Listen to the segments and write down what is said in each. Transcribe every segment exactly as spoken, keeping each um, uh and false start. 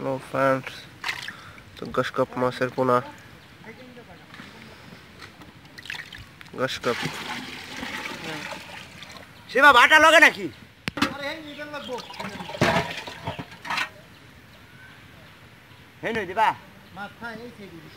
no friends तो गशकप मासेर पोना गशकप সেবা বাটা লাগে নাকি আরে হেন নিতে লাগবো হেন হই দিবা মাছ খাই এই সেই দিবি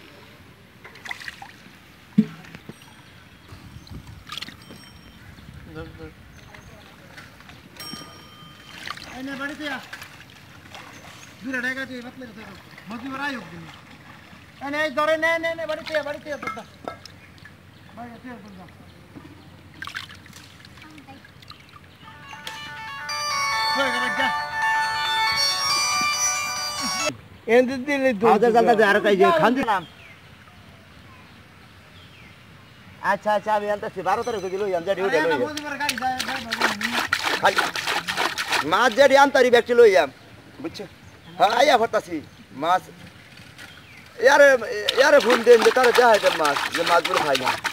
এই নে বাড়িতে আ দুরা টাকা দিয়ে বাতলে গেছে মজি বড়াই হোক দিন এই নে ধরে নে নে নে বাড়িতে বাড়িতে তোটা বাড়িতে তোটা কই গেল যা এন্ড দিলে আদা জালদা দে আর কাই যে খান দিলাম আচ্ছা আচ্ছা আমি আনতাছি বারো তারিখ দিলো আমি যাই উঠে লই মজি বড় গাড়ি যায় খাই মাছ যেটি আনতারি ব্যক্তি লই যাম বুঝছো হ্যাঁ আইয়া ভরতাছি মাছ ইয়ারে ইয়ারে ফোন দেন যে তারে দেখাই দেন মাছ যে মাছগুলো খাই না